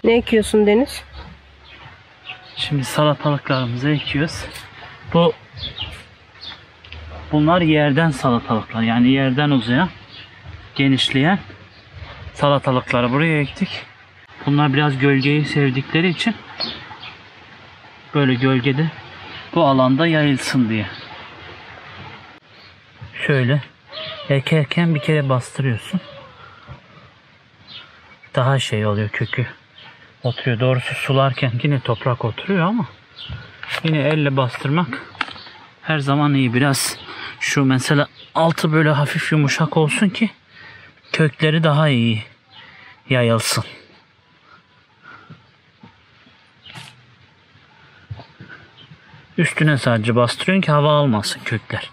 Ne ekiyorsun Deniz? Şimdi salatalıklarımızı ekiyoruz. Bunlar yerden salatalıklar. Yani yerden uzayan, genişleyen salatalıkları buraya ektik. Bunlar biraz gölgeyi sevdikleri için böyle gölgede bu alanda yayılsın diye. Şöyle ekerken bir kere bastırıyorsun. Daha şey oluyor, kökü oturuyor. Doğrusu sularken yine toprak oturuyor ama yine elle bastırmak her zaman iyi. Biraz şu mesela altı böyle hafif yumuşak olsun ki kökleri daha iyi yayılsın. Üstüne sadece bastırıyorsun ki hava almasın kökler.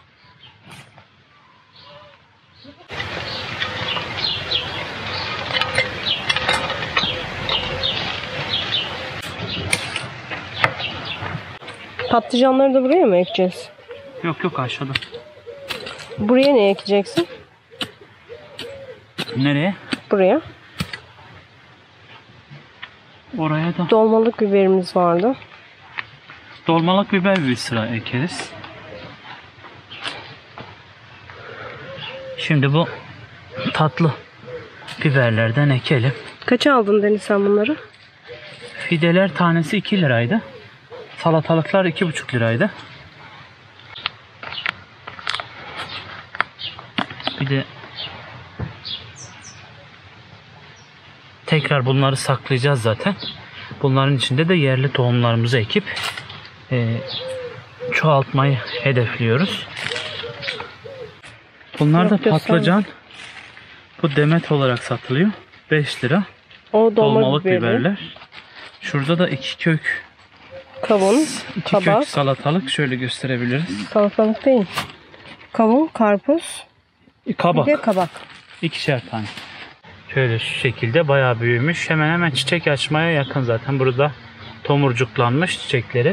Patlıcanları da buraya mı ekeceğiz? Yok aşağıda. Buraya ne ekeceksin? Nereye? Buraya. Oraya da Dolmalık biberimiz vardı. dolmalık biber bir sıra ekeriz. Şimdi bu tatlı biberlerden ekelim. Kaça aldın Deniz sen bunları? Fideler tanesi 2 liraydı. Salatalıklar 2,5 liraydı. Bir de tekrar bunları saklayacağız zaten. Bunların içinde de yerli tohumlarımızı ekip çoğaltmayı hedefliyoruz. Bunlar da patlıcan. Bu demet olarak satılıyor. 5 lira. O Dolmalık biberler. Şurada da 2 kök kavun, 2 kabak. kök salatalık şöyle gösterebiliriz. Salatalık değil. Kavun, karpuz, Kabak. bir de kabak. 2'şer tane. Şöyle şu şekilde bayağı büyümüş. Hemen hemen çiçek açmaya yakın zaten. Burada tomurcuklanmış çiçekleri.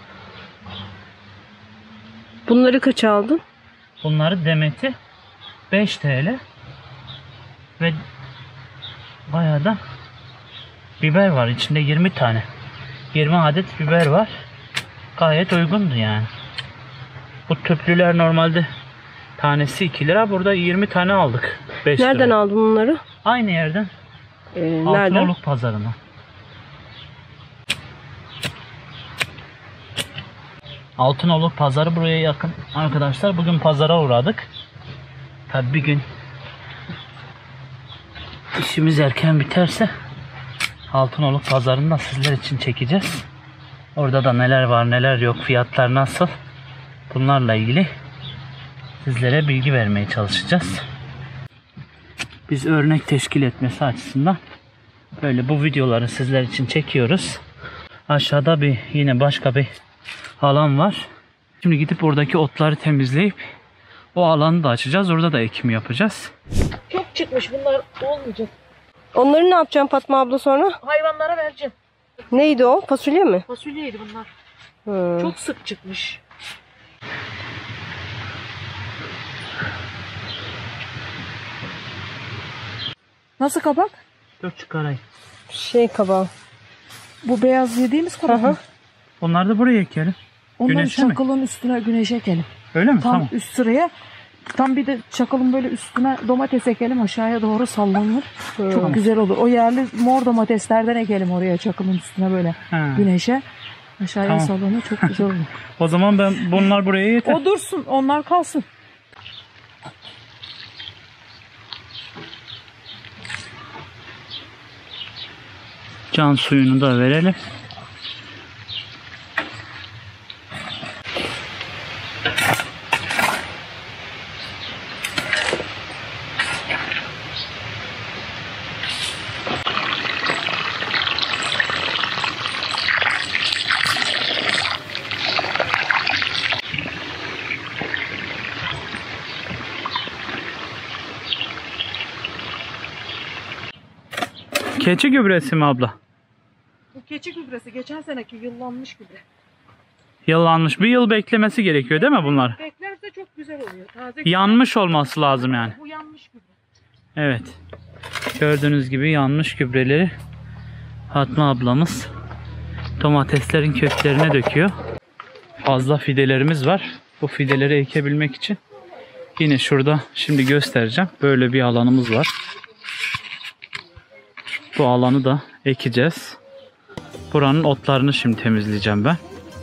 Bunları kaça aldın? Bunları demeti 5 TL. Ve bayağı da biber var. İçinde 20 tane. 20 adet biber var. Gayet uygundu yani. Bu tüplüler normalde tanesi 2 lira. Burada 20 tane aldık. 5 lira. Nereden aldın bunları? Aynı yerden. Nereden? Altınoluk pazarına. Altınoluk pazarı buraya yakın arkadaşlar. Bugün pazara uğradık. Tabii bir gün işimiz erken biterse Altınoluk pazarında sizler için çekeceğiz. Orada da neler var neler yok, fiyatlar nasıl, bunlarla ilgili sizlere bilgi vermeye çalışacağız. Biz örnek teşkil etmesi açısından böyle bu videoları sizler için çekiyoruz. Aşağıda yine başka bir alan var. Şimdi gidip oradaki otları temizleyip o alanı da açacağız. Orada da ekim yapacağız. Çok çıkmış, bunlar olmayacak. Onları ne yapacaksın Fatma abla sonra? Hayvanlara vereceğim. Neydi o? Fasulye mi? Fasulyeydi bunlar. Çok sık çıkmış. Nasıl kabak? Dur çıkarayım. Kabağı. Bu beyaz yediğimiz kabak mı? Onları da buraya ekelim. Onları Güneşe mi? çakılın üstüne güneşe ekelim. Öyle mi? Tam Tamam. üst sıraya. Tam bir de çakalın böyle üstüne domates ekelim, aşağıya doğru sallanır. Çok güzel olur. O yerli mor domateslerden ekelim oraya çakılın üstüne böyle güneşe. Aşağıya sallanır, çok güzel olur. O zaman bunlar buraya yeter. O dursun, onlar kalsın. Can suyunu da verelim. Keçi gübresi mi abla? Bu keçi gübresi geçen seneki yıllanmış gübre. Yıllanmış. Bir yıl beklemesi gerekiyor değil mi bunlar? Beklerse çok güzel oluyor. Taze Yanmış olması lazım yani. Bu yanmış gübre. Evet. Gördüğünüz gibi yanmış gübreleri Fatma ablamız domateslerin köklerine döküyor. Fazla fidelerimiz var. Bu fideleri ekebilmek için yine şurada şimdi göstereceğim. Böyle bir alanımız var. Bu alanı da ekeceğiz. Buranın otlarını şimdi temizleyeceğim ben.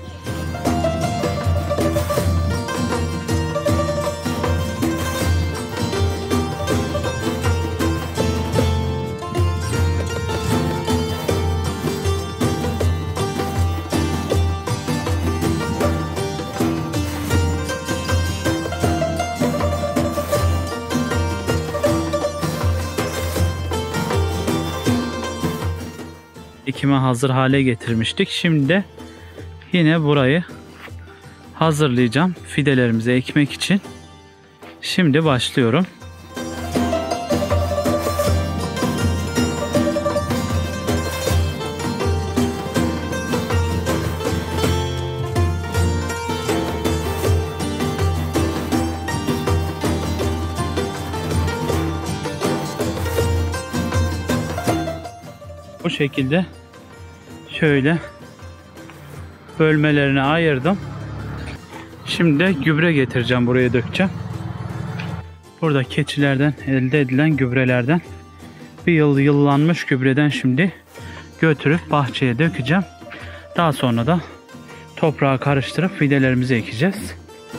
Ekime hazır hale getirmiştik. Şimdi de yine burayı hazırlayacağım fidelerimizi ekmek için. Şimdi başlıyorum. Bu şekilde şöyle bölmelerine ayırdım. Şimdi de gübre getireceğim, buraya dökeceğim. Burada keçilerden elde edilen gübrelerden bir yıl yıllanmış gübreden şimdi götürüp bahçeye dökeceğim. Daha sonra da toprağa karıştırıp fidelerimizi ekeceğiz.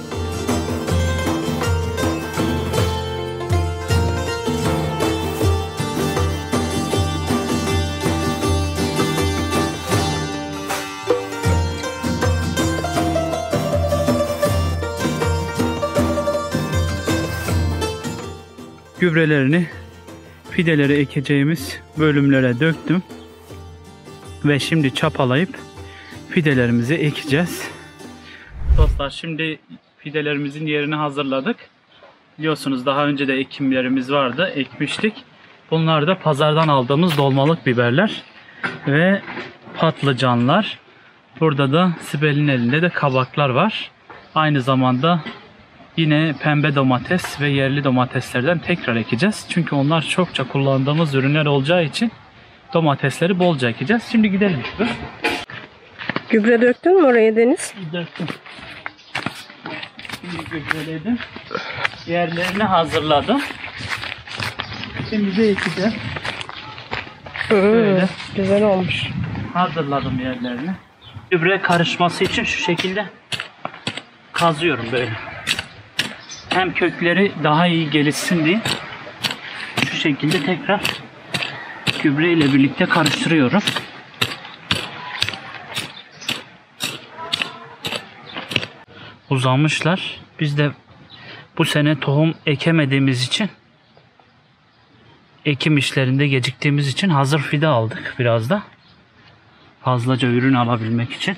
Gübrelerini fideleri ekeceğimiz bölümlere döktüm. Ve şimdi çapalayıp fidelerimizi ekeceğiz. Dostlar, şimdi fidelerimizin yerini hazırladık. Biliyorsunuz daha önce de ekimlerimiz vardı. Ekmiştik. Bunlar da pazardan aldığımız dolmalık biberler ve patlıcanlar. Burada da Sibel'in elinde de kabaklar var. Aynı zamanda yine pembe domates ve yerli domateslerden tekrar ekeceğiz. Çünkü onlar çokça kullandığımız ürünler olacağı için domatesleri bolca ekeceğiz. Şimdi gidelim. Gübre döktün mü oraya Deniz? Döktüm. Şimdi gübreledim. Yerlerini hazırladım. Şimdi de ekeceğim. Böyle Güzel olmuş. hazırladım yerlerini. Gübre karışması için şu şekilde kazıyorum böyle. Hem kökleri daha iyi gelişsin diye şu şekilde tekrar gübre ile birlikte karıştırıyorum. Uzamışlar. Biz de bu sene tohum ekemediğimiz için, ekim işlerinde geciktiğimiz için hazır fide aldık biraz da. Fazlaca ürün alabilmek için.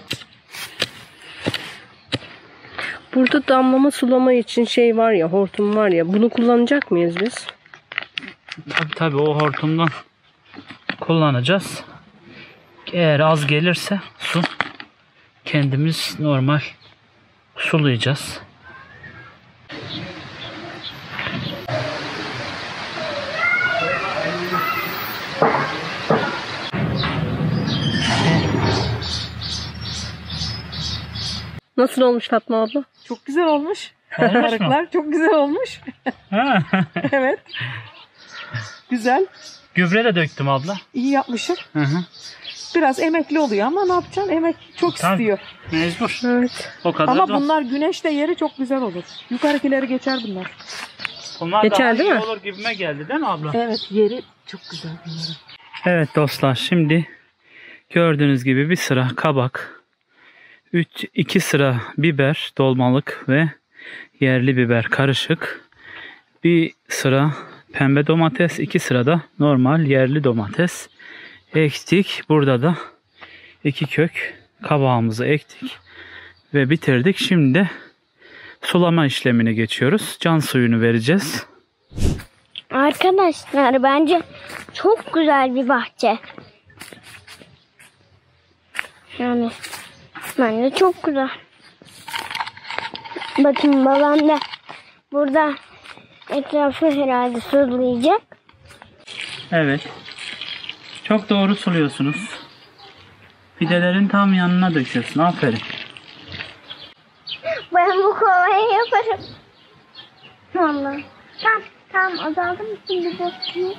Burada damlama sulama için şey var ya, hortum var ya, bunu kullanacak mıyız biz? Tabii o hortumdan kullanacağız. Eğer az gelirse su kendimiz normal sulayacağız. Nasıl olmuş Fatma abla? Çok güzel olmuş. Olmuş mu? Arıklar çok güzel olmuş. Evet. Güzel. Gübre de döktüm abla. İyi yapmışım. Hı hı. Biraz emekli oluyor ama ne yapacaksın? Emek çok Tabii. istiyor. Mecbur. Evet. O kadar Ama da. bunlar güneşte yeri çok güzel olur. Yukarıkileri geçer bunlar. Bunlar Geçer, daha değil iyi mi? olur gibime geldi değil mi abla? Evet, yeri çok güzel bunların. Evet dostlar, şimdi gördüğünüz gibi bir sıra kabak, 2 sıra biber dolmalık ve yerli biber karışık, bir sıra pembe domates, 2 sıra da normal yerli domates ektik. Burada da 2 kök kabağımızı ektik ve bitirdik. Şimdi de sulama işlemine geçiyoruz. Can suyunu vereceğiz. Arkadaşlar bence çok güzel bir bahçe. Yani bence çok güzel. Bakın babam da burada etrafı herhalde sulayacak. Evet. Çok doğru suluyorsunuz. Fidelerin tam yanına döküyorsun. Aferin. Ben bu kovayı yaparım. Vallahi. Tamam azaldı mı şimdi bu?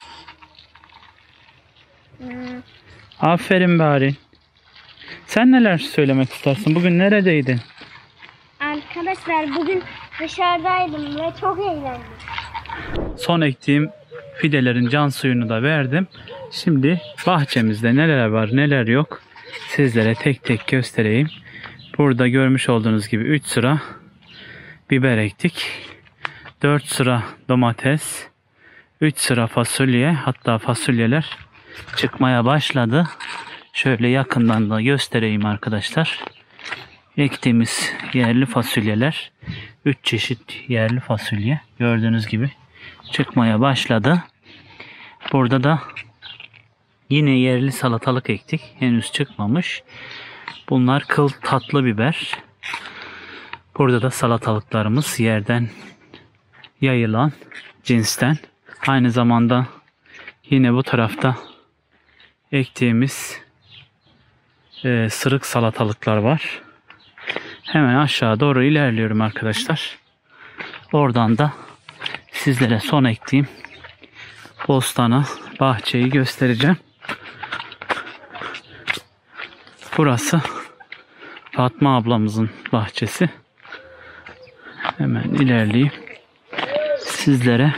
Aferin bari. Sen neler söylemek istersin? Bugün neredeydin? Arkadaşlar bugün dışarıdaydım ve çok eğlendim. Son ektiğim fidelerin can suyunu da verdim. Şimdi bahçemizde neler var neler yok sizlere tek tek göstereyim. Burada görmüş olduğunuz gibi 3 sıra biber ektik. 4 sıra domates. 3 sıra fasulye. Hatta fasulyeler çıkmaya başladı. Şöyle yakından da göstereyim arkadaşlar. Ektiğimiz yerli fasulyeler. 3 çeşit yerli fasulye. Gördüğünüz gibi çıkmaya başladı. Burada da yine yerli salatalık ektik. Henüz çıkmamış. Bunlar kıl tatlı biber. Burada da salatalıklarımız yerden yayılan cinsten. Aynı zamanda yine bu tarafta ektiğimiz sırık salatalıklar var. Hemen aşağı doğru ilerliyorum arkadaşlar. Oradan da sizlere son ektiğim bostanı, bahçeyi göstereceğim. Burası Fatma ablamızın bahçesi. Hemen ilerleyeyim. Sizlere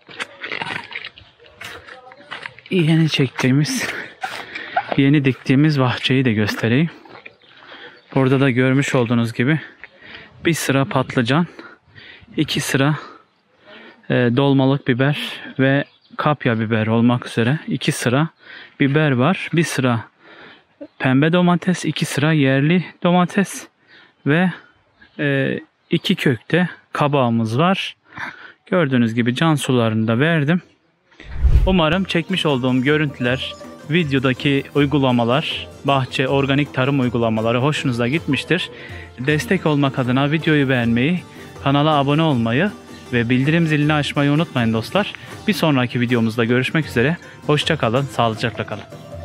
yeni diktiğimiz bahçeyi de göstereyim. Burada da görmüş olduğunuz gibi bir sıra patlıcan, 2 sıra dolmalık biber ve kapya biber olmak üzere 2 sıra biber var. Bir sıra pembe domates, 2 sıra yerli domates ve 2 kökte kabağımız var. Gördüğünüz gibi can sularını da verdim. Umarım çekmiş olduğum görüntüler, videodaki uygulamalar, bahçe organik tarım uygulamaları hoşunuza gitmiştir. Destek olmak adına videoyu beğenmeyi, kanala abone olmayı ve bildirim zilini açmayı unutmayın dostlar. Bir sonraki videomuzda görüşmek üzere. Hoşça kalın, sağlıcakla kalın.